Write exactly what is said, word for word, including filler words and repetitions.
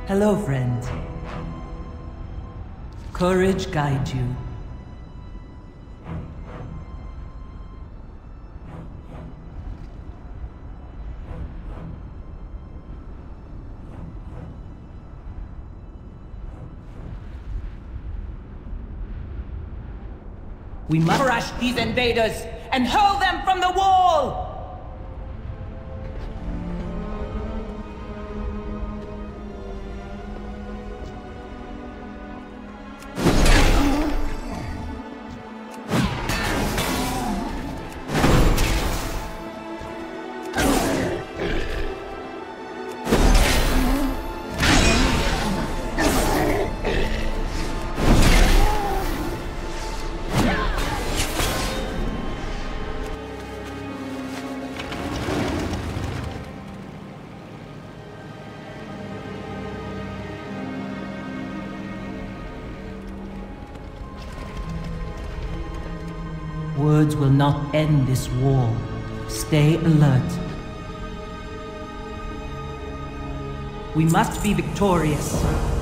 Hello, friend. Courage guide you. We must crush these invaders and hurl them from the wall! Words will not end this war. Stay alert. We must be victorious.